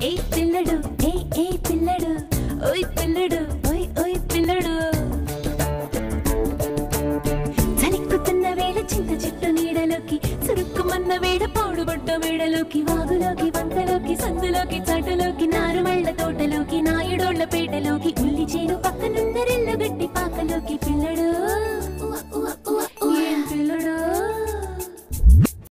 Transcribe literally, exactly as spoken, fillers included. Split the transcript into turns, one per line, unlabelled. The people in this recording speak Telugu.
ఏ పిల్లడు ఏ ఏ పిల్లడు ఓయ్ పిల్లడు ఓయ్ ఓయ్ పిల్లడు చలిక్కుతున్న వేళ చింత చెట్టు నీడలోకి చురుక్కుమన్న వేడ పాడుబడ్డ వేడలోకి వాగులోకి వంకలోకి సందులోకి చాటులోకి నారుమళ్ళ తోటలోకి నాయుడోళ్ల పేటలోకి ఉల్లి చేను పక్కనున్న రెల్లగడ్డి పాకలోకి పిల్లడు